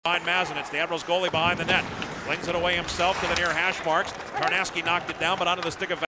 Behind Mazin, it's the Admirals goalie behind the net. Flings it away himself to the near hash marks. Karnowski knocked it down, but onto the stick of